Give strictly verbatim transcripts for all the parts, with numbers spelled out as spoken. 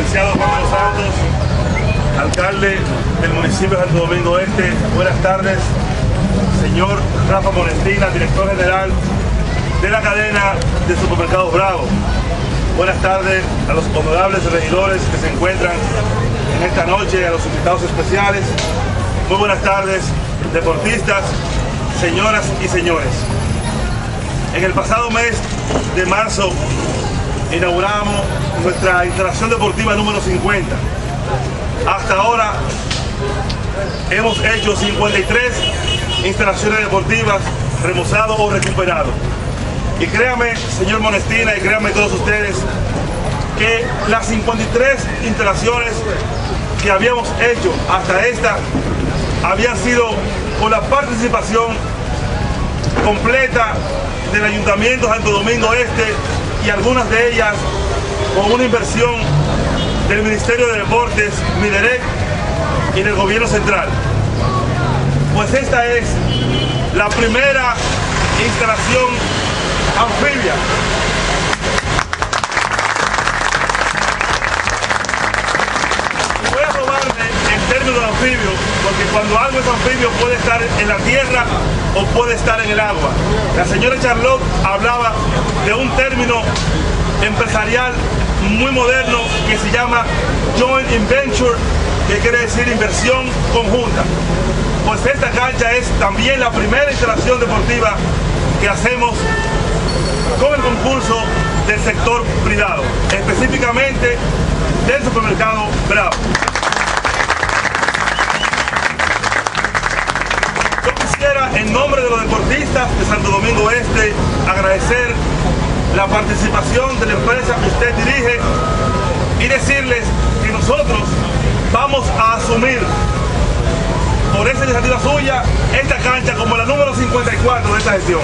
licenciado Juan de los Santos, alcalde del municipio de Santo Domingo Este. Buenas tardes, señor Rafa Monestina, director general de la cadena de supermercados Bravo. Buenas tardes a los honorables regidores que se encuentran en esta noche, a los invitados especiales. Muy buenas tardes, deportistas, señoras y señores. En el pasado mes de marzo inauguramos nuestra instalación deportiva número cincuenta. Hasta ahora hemos hecho cincuenta y tres instalaciones deportivas, remozado o recuperado. Y créame, señor Monestina, y créanme todos ustedes, que las cincuenta y tres instalaciones que habíamos hecho hasta esta habían sido con la participación completa del Ayuntamiento de Santo Domingo Este y algunas de ellas con una inversión del Ministerio de Deportes, Miderec, y del Gobierno Central. Pues esta es la primera instalación anfibia. Voy a robarme el término de anfibio, porque cuando algo es anfibio puede estar en la tierra o puede estar en el agua. La señora Charlotte hablaba de un término empresarial muy moderno que se llama joint venture, que quiere decir inversión conjunta. Pues esta cancha es también la primera instalación deportiva que hacemos con el concurso del sector privado, específicamente del supermercado Bravo. Yo quisiera, en nombre de los deportistas de Santo Domingo Este, agradecer la participación de la empresa que usted dirige y decirles que nosotros vamos a asumir por esa iniciativa suya esta cancha como la número cincuenta y cuatro de esta gestión.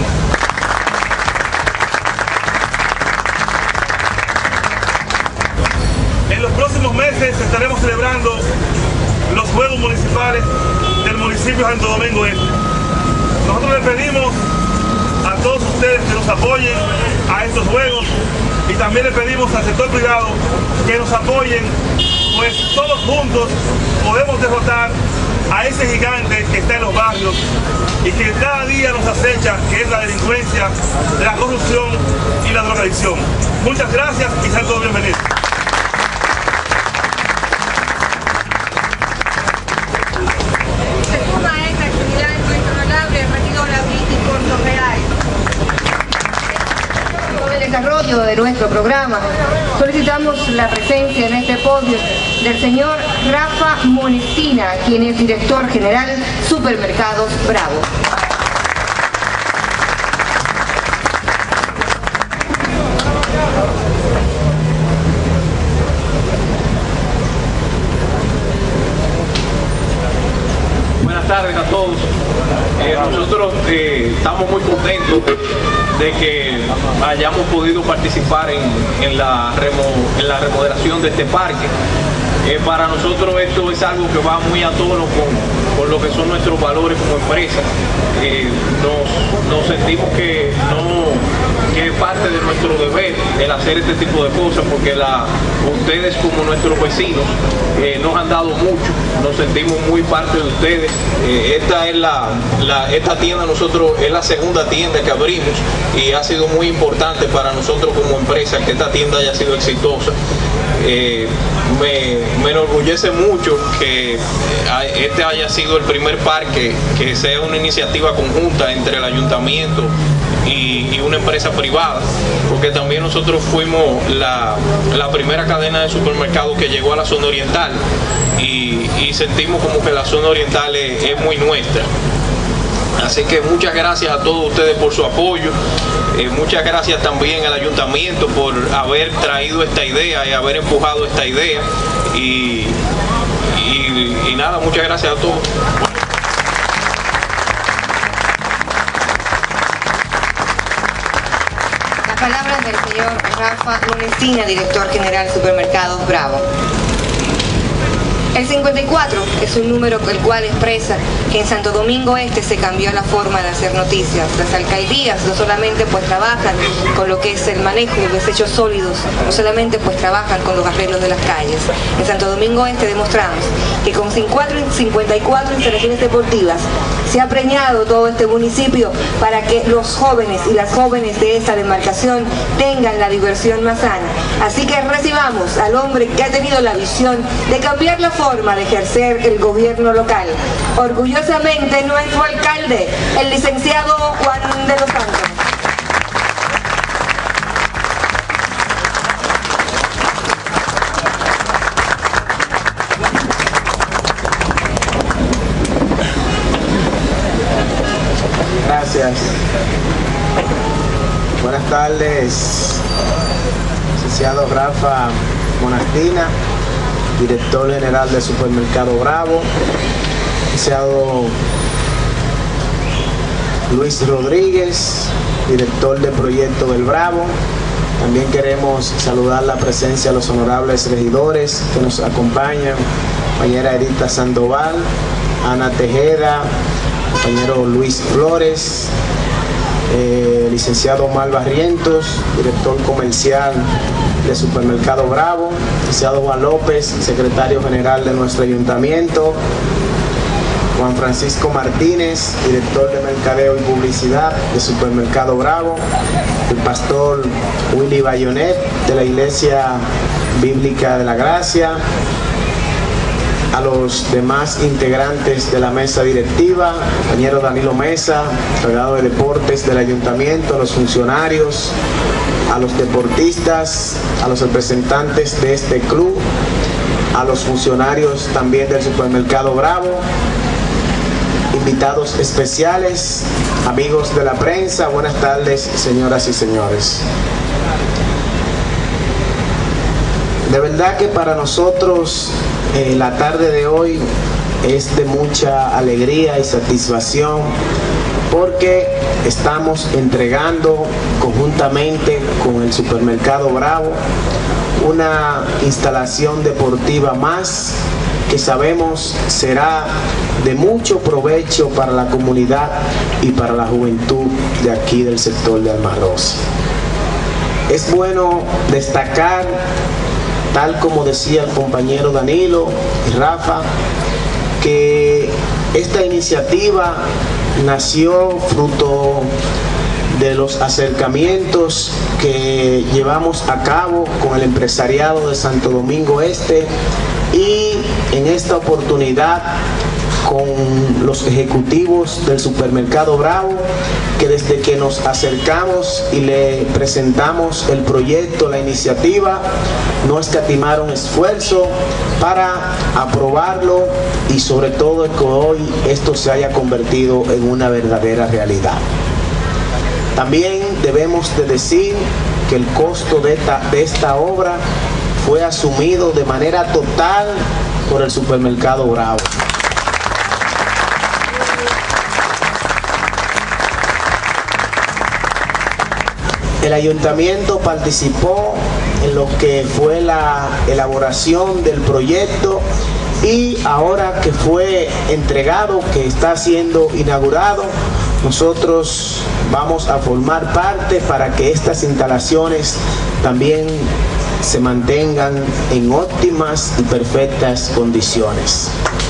En los próximos meses estaremos celebrando los Juegos Municipales del municipio de Santo Domingo Este. Nosotros le pedimos a todos ustedes que nos apoyen a estos juegos y también le pedimos al sector privado que nos apoyen, pues todos juntos podemos derrotar a ese gigante que está en los barrios y que cada día nos acecha, que es la delincuencia, la corrupción y la drogadicción. Muchas gracias y sean todos bienvenidos. Desarrollo de nuestro programa, solicitamos la presencia en este podio del señor Rafa Monestina, quien es director general Supermercados Bravo. Buenas tardes a todos. Eh, nosotros eh, estamos muy contentos de que hayamos podido participar en, en, la, remo, en la remodelación de este parque. Eh, para nosotros esto es algo que va muy a tono con, con lo que son nuestros valores como empresa. Eh, nos, nos sentimos que, no, que es parte de nuestro deber el hacer este tipo de cosas, porque la, ustedes como nuestros vecinos eh, nos han dado mucho, nos sentimos muy parte de ustedes. Eh, esta es la, la esta tienda nosotros es la segunda tienda que abrimos y ha sido muy importante para nosotros como empresa que esta tienda haya sido exitosa. Eh, me, me enorgullece mucho que este haya sido el primer parque que sea una iniciativa conjunta entre el ayuntamiento y, y una empresa privada, porque también nosotros fuimos la, la primera cadena de supermercados que llegó a la zona oriental y, y sentimos como que la zona oriental es, es muy nuestra. Así que muchas gracias a todos ustedes por su apoyo, eh, muchas gracias también al ayuntamiento por haber traído esta idea y haber empujado esta idea y, y, y nada, muchas gracias a todos. Las palabras del señor Rafa Monestina, director general Supermercados Bravo. El cincuenta y cuatro es un número el cual expresa que en Santo Domingo Este se cambió la forma de hacer noticias. Las alcaldías no solamente pues trabajan con lo que es el manejo de desechos sólidos, no solamente pues trabajan con los arreglos de las calles. En Santo Domingo Este demostramos que con cincuenta y cuatro instalaciones deportivas se ha preñado todo este municipio para que los jóvenes y las jóvenes de esta demarcación tengan la diversión más sana. Así que recibamos al hombre que ha tenido la visión de cambiar la forma de ejercer el gobierno local. Orgullosamente nuestro alcalde, el licenciado Juan de los Santos. Gracias. Buenas tardes, licenciado Rafa Monestina, director general del Supermercado Bravo, licenciado Luis Rodríguez, director de proyecto del Bravo. También queremos saludar la presencia de los honorables regidores que nos acompañan, compañera Erita Sandoval, Ana Tejeda, compañero Luis Flores, eh, licenciado Omar Barrientos, director comercial de Supermercado Bravo, licenciado Juan López, secretario general de nuestro ayuntamiento, Juan Francisco Martínez, director de mercadeo y publicidad de Supermercado Bravo, el pastor Willy Bayonet de la Iglesia Bíblica de la Gracia, a los demás integrantes de la mesa directiva, compañero Danilo Mesa, encargado de deportes del ayuntamiento, a los funcionarios, a los deportistas, a los representantes de este club, a los funcionarios también del Supermercado Bravo, invitados especiales, amigos de la prensa, buenas tardes, señoras y señores. De verdad que para nosotros eh, la tarde de hoy es de mucha alegría y satisfacción porque estamos entregando conjuntamente con el Supermercado Bravo una instalación deportiva más que sabemos será de mucho provecho para la comunidad y para la juventud de aquí del sector de Alma Rosa. Es bueno destacar, tal como decía el compañero Danilo y Rafa, que esta iniciativa nació fruto de los acercamientos que llevamos a cabo con el empresariado de Santo Domingo Este y en esta oportunidad con los ejecutivos del Supermercado Bravo, que desde que nos acercamos y le presentamos el proyecto, la iniciativa, no escatimaron esfuerzo para aprobarlo y sobre todo que hoy esto se haya convertido en una verdadera realidad. También debemos de decir que el costo de esta, de esta obra fue asumido de manera total por el Supermercado Bravo. El ayuntamiento participó en lo que fue la elaboración del proyecto y ahora que fue entregado, que está siendo inaugurado, nosotros vamos a formar parte para que estas instalaciones también se mantengan en óptimas y perfectas condiciones.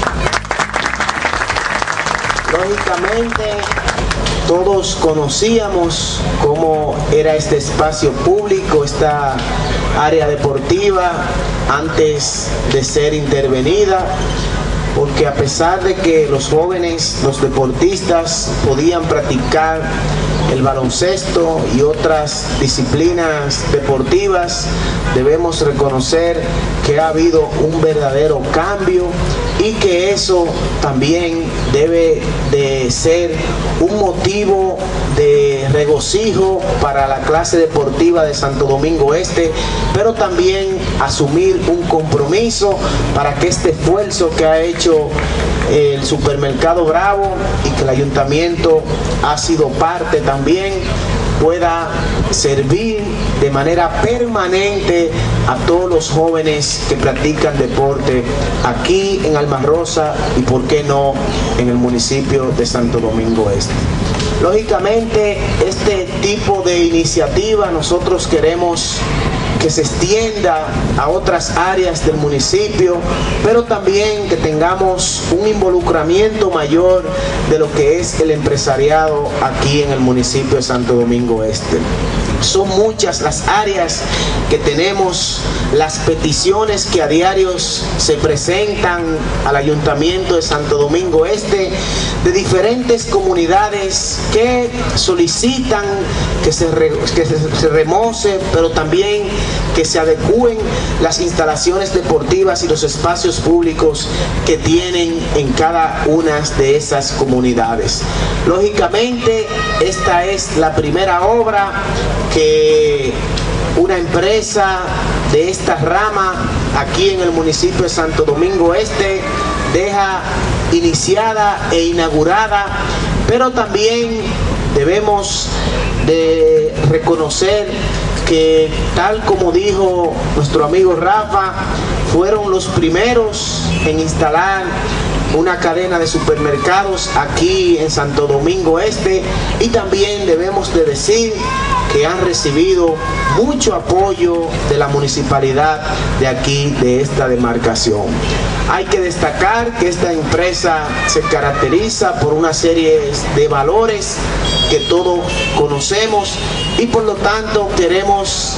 Lógicamente, todos conocíamos cómo era este espacio público, esta área deportiva, antes de ser intervenida, porque a pesar de que los jóvenes, los deportistas podían practicar el baloncesto y otras disciplinas deportivas, debemos reconocer que ha habido un verdadero cambio y que eso también debe de ser un motivo de regocijo para la clase deportiva de Santo Domingo Este, pero también asumir un compromiso para que este esfuerzo que ha hecho el Supermercado Bravo y que el ayuntamiento ha sido parte también pueda servir de manera permanente a todos los jóvenes que practican deporte aquí en Alma Rosa y por qué no en el municipio de Santo Domingo Este. Lógicamente, este tipo de iniciativa nosotros queremos que se extienda a otras áreas del municipio, pero también que tengamos un involucramiento mayor de lo que es el empresariado aquí en el municipio de Santo Domingo Este. Son muchas las áreas que tenemos, las peticiones que a diarios se presentan al Ayuntamiento de Santo Domingo Este de diferentes comunidades que solicitan que se, re, que se, se remoce, pero también que se adecúen las instalaciones deportivas y los espacios públicos que tienen en cada una de esas comunidades. Lógicamente, esta es la primera obra que una empresa de esta rama aquí en el municipio de Santo Domingo Este deja iniciada e inaugurada, pero también debemos de reconocer que, tal como dijo nuestro amigo Rafa, fueron los primeros en instalar una cadena de supermercados aquí en Santo Domingo Este, y también debemos de decir que han recibido mucho apoyo de la municipalidad de aquí, de esta demarcación. Hay que destacar que esta empresa se caracteriza por una serie de valores que todos conocemos y por lo tanto queremos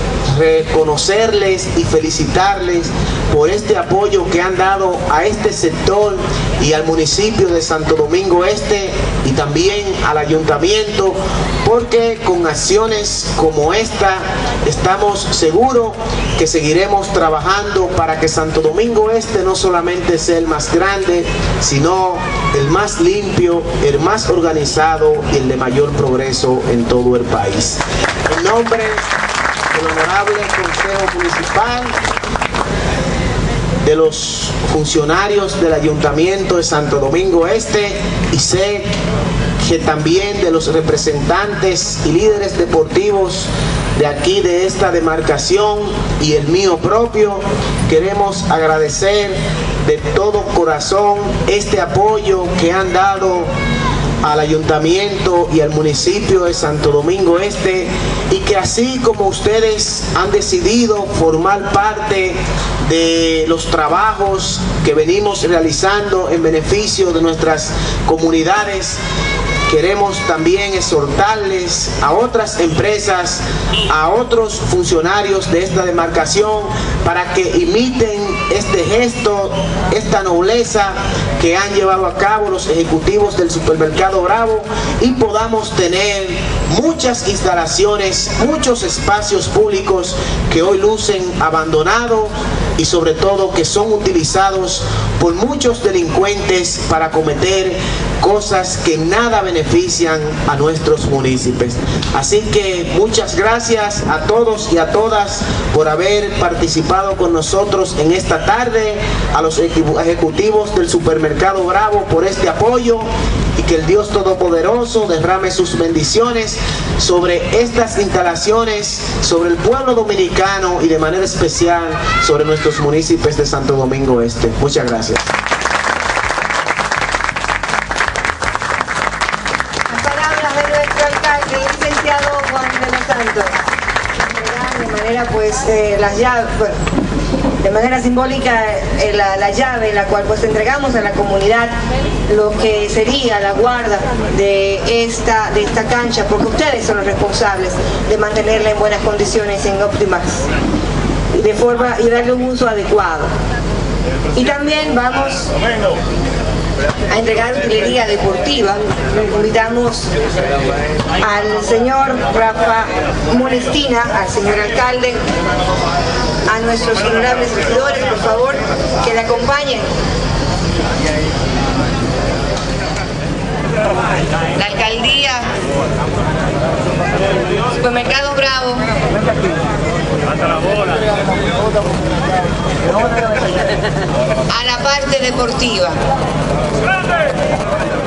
reconocerles y felicitarles por este apoyo que han dado a este sector y al municipio de Santo Domingo Este y también al ayuntamiento, porque con acciones como esta estamos seguros que seguiremos trabajando para que Santo Domingo Este no solamente sea el más grande, sino el más limpio, el más organizado y el de mayor progreso en todo el país. En nombre del honorable Consejo Municipal, de los funcionarios del Ayuntamiento de Santo Domingo Este, y sé que también de los representantes y líderes deportivos de aquí, de esta demarcación, y el mío propio, queremos agradecer de todo corazón este apoyo que han dado al ayuntamiento y al municipio de Santo Domingo Este, y que así como ustedes han decidido formar parte de los trabajos que venimos realizando en beneficio de nuestras comunidades, queremos también exhortarles a otras empresas, a otros funcionarios de esta demarcación, para que imiten este gesto, esta nobleza que han llevado a cabo los ejecutivos del Supermercado Bravo, y podamos tener muchas instalaciones, muchos espacios públicos que hoy lucen abandonados y sobre todo que son utilizados por muchos delincuentes para cometer cosas que nada benefician a nuestros municipios. Así que muchas gracias a todos y a todas por haber participado con nosotros en esta tarde, a los ejecutivos del Supermercado Bravo por este apoyo, y que el Dios Todopoderoso derrame sus bendiciones sobre estas instalaciones, sobre el pueblo dominicano y de manera especial sobre nuestros municipios de Santo Domingo Este. Muchas gracias. Las palabras de nuestro alcalde, el licenciado Juan de los Santos. De manera pues eh, las llaves, bueno, de manera simbólica eh, la, la llave, la cual pues entregamos a la comunidad lo que sería la guarda de esta, de esta cancha, porque ustedes son los responsables de mantenerla en buenas condiciones, en óptimas, de forma y darle un uso adecuado. Y también vamos a entregar utilería deportiva. Invitamos al señor Rafa Monestina, al señor alcalde, a nuestros honorables regidores, por favor, que le acompañen. La alcaldía, Supermercado Bravo, a la parte deportiva.